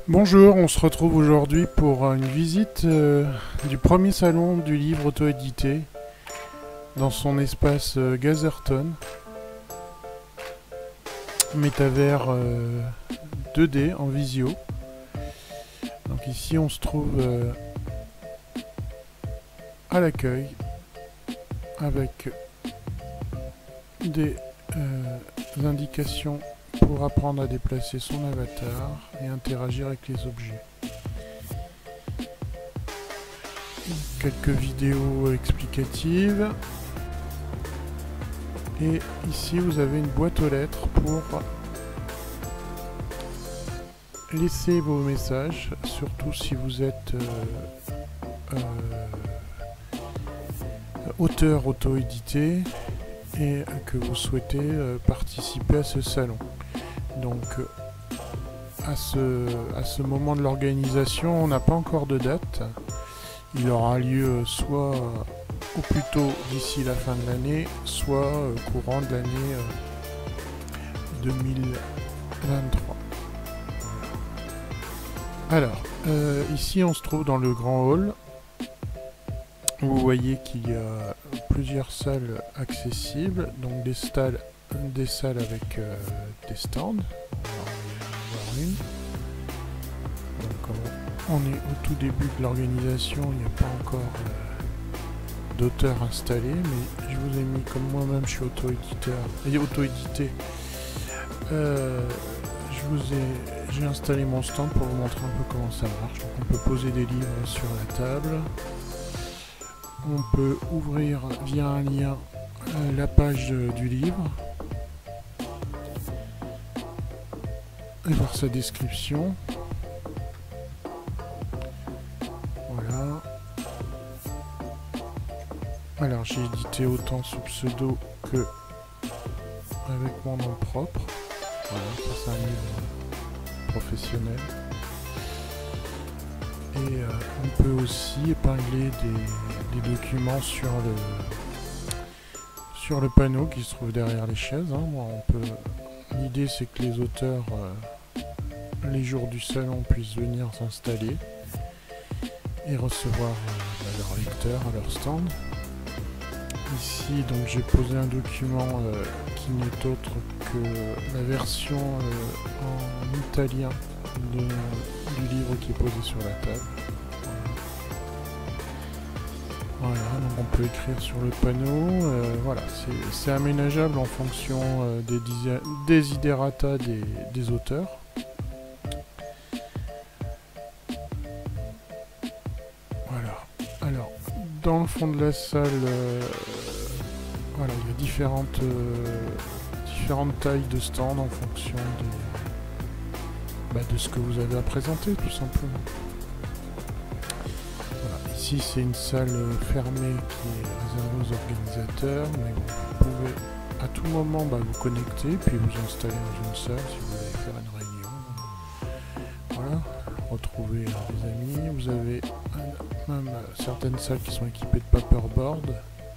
Bonjour, on se retrouve aujourd'hui pour une visite du premier salon du livre auto-édité dans son espace Gazerton, métavers 2D en visio. Donc ici on se trouve à l'accueil avec des indications pour apprendre à déplacer son avatar et interagir avec les objets. Quelques vidéos explicatives. Et ici vous avez une boîte aux lettres pour laisser vos messages, surtout si vous êtes auteur auto-édité et que vous souhaitez participer à ce salon. Donc à ce moment de l'organisation, on n'a pas encore de date. Il aura lieu soit au plus tôt d'ici la fin de l'année, soit courant de l'année 2023. Alors, ici on se trouve dans le grand hall. Vous voyez qu'il y a plusieurs salles accessibles, donc des salles avec des stands. On va en voir une. Donc on est au tout début de l'organisation, il n'y a pas encore d'auteur installé, mais je vous ai mis, comme moi-même je suis auto-éditeur et auto-édité, j'ai installé mon stand pour vous montrer un peu comment ça marche. Donc on peut poser des livres sur la table. On peut ouvrir via un lien la page du livre et voir sa description. Voilà. Alors j'ai édité autant sous pseudo que avec mon nom propre. Voilà, ça c'est un livre professionnel. Et on peut aussi épingler des documents sur le panneau qui se trouve derrière les chaises. L'idée c'est que les auteurs, les jours du salon, puissent venir s'installer et recevoir leurs lecteurs à leur stand. Ici donc j'ai posé un document qui n'est autre que la version en italien du livre qui est posé sur la table. Voilà, donc on peut écrire sur le panneau. Voilà, c'est aménageable en fonction des desiderata des auteurs. Voilà. Alors, dans le fond de la salle, voilà, il y a différentes tailles de stands en fonction de ce que vous avez à présenter, tout simplement. Voilà. Ici, c'est une salle fermée qui est réservée aux organisateurs, mais vous pouvez à tout moment vous connecter, puis vous installer dans une salle si vous voulez faire une réunion. Voilà, retrouver des amis. Vous avez même certaines salles qui sont équipées de paperboard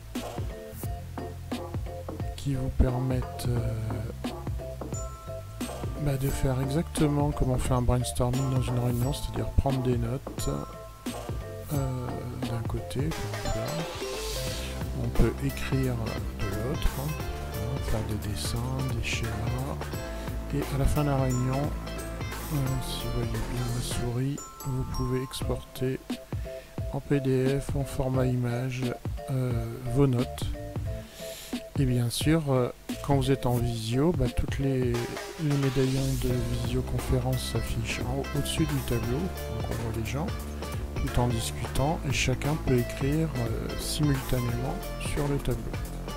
qui vous permettent de faire exactement comme on fait un brainstorming dans une réunion, c'est-à-dire prendre des notes d'un côté, comme ça. On peut écrire de l'autre, faire des dessins, des schémas, et à la fin de la réunion, si vous voyez bien ma souris, vous pouvez exporter en PDF, en format image, vos notes. Et bien sûr, quand vous êtes en visio, toutes les médaillons de visioconférence s'affichent au-dessus du tableau, donc on voit les gens, tout en discutant, et chacun peut écrire simultanément sur le tableau.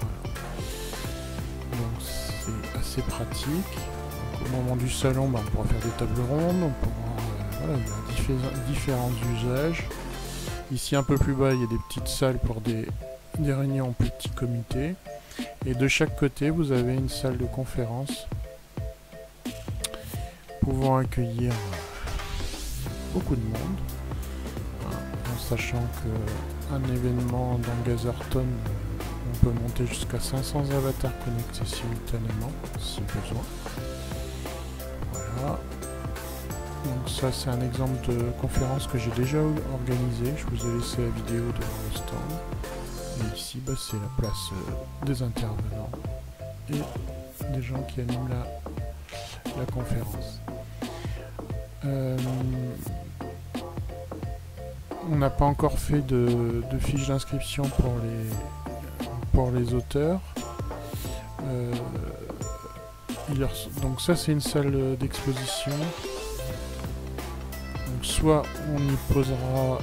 Voilà. Donc c'est assez pratique. Donc, au moment du salon, on pourra faire des tables rondes, voilà, il y a différents usages. Ici un peu plus bas, il y a des petites salles pour des réunions en petits comités. Et de chaque côté, vous avez une salle de conférence pouvant accueillir beaucoup de monde, en sachant qu'un événement dans Gazerton, on peut monter jusqu'à 500 avatars connectés simultanément, si besoin. Voilà. Donc ça c'est un exemple de conférence que j'ai déjà organisé. Je vous ai laissé la vidéo devant le stand. Et ici c'est la place des intervenants et des gens qui animent la conférence. On n'a pas encore fait de fiche d'inscription pour les auteurs. Donc ça c'est une salle d'exposition. Donc soit on y posera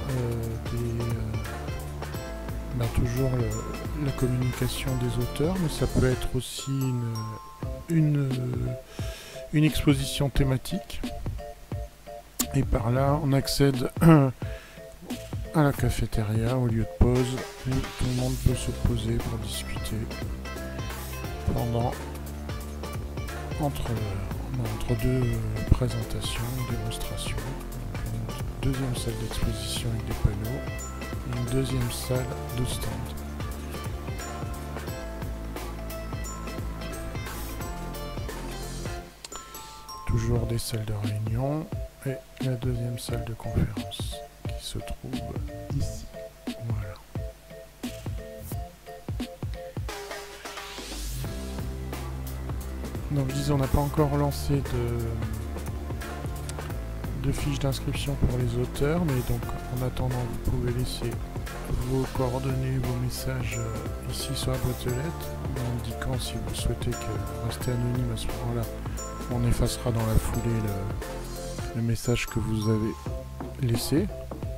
toujours la communication des auteurs, mais ça peut être aussi une exposition thématique. Et par là on accède à la cafétéria, au lieu de pause, où tout le monde peut se poser pour discuter entre deux présentations, démonstrations. Une deuxième salle d'exposition avec des panneaux et une deuxième salle de stand. Toujours des salles de réunion et la deuxième salle de conférence qui se trouve ici. Voilà. Donc je disais, on n'a pas encore lancé de fiche d'inscription pour les auteurs, mais donc en attendant vous pouvez laisser vos coordonnées, vos messages ici sur la boîte aux lettres, en indiquant si vous souhaitez rester anonyme à ce moment-là. On effacera dans la foulée le message que vous avez laissé.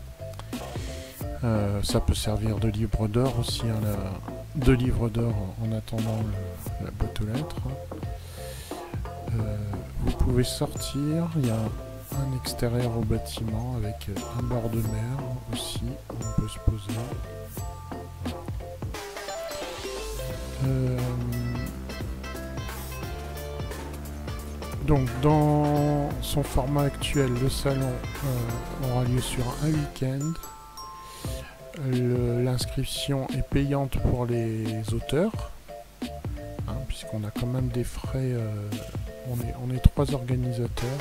Ça peut servir de livre d'or aussi, hein, de livre d'or en attendant la boîte aux lettres. Vous pouvez sortir, il y a un extérieur au bâtiment avec un bord de mer aussi, où on peut se poser. Donc dans son format actuel, le salon aura lieu sur un week-end. L'inscription est payante pour les auteurs, hein, puisqu'on a quand même des frais. On est 3 organisateurs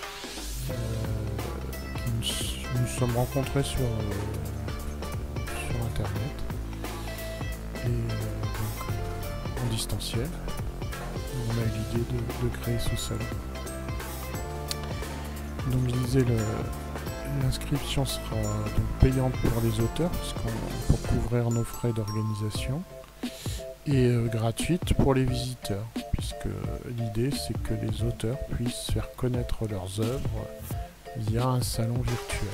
qui nous sommes rencontrés sur internet et donc en distanciel. On a eu l'idée de créer ce salon. Donc je disais, l'inscription sera donc payante pour les auteurs pour couvrir nos frais d'organisation et gratuite pour les visiteurs, puisque l'idée c'est que les auteurs puissent faire connaître leurs œuvres via un salon virtuel.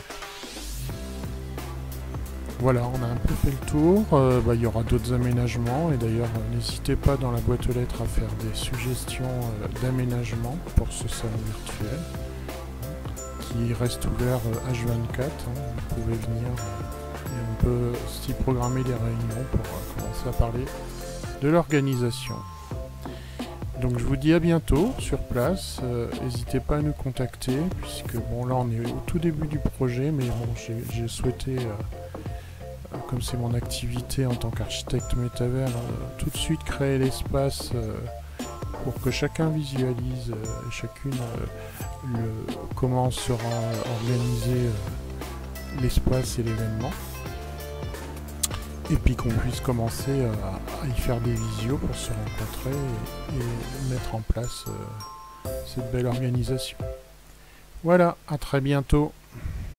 Voilà, on a un peu fait le tour. Il y aura d'autres aménagements et d'ailleurs n'hésitez pas dans la boîte aux lettres à faire des suggestions d'aménagement pour ce salon virtuel qui reste ouvert H24. Vous pouvez venir et on peut s'y programmer des réunions pour commencer à parler de l'organisation. Donc je vous dis à bientôt sur place. N'hésitez pas à nous contacter puisque bon là on est au tout début du projet, mais bon j'ai souhaité comme c'est mon activité en tant qu'architecte métavers, tout de suite créer l'espace pour que chacun visualise chacune comment sera organisé l'espace et l'événement. Et puis qu'on puisse commencer à y faire des visios pour se rencontrer et mettre en place cette belle organisation. Voilà, à très bientôt.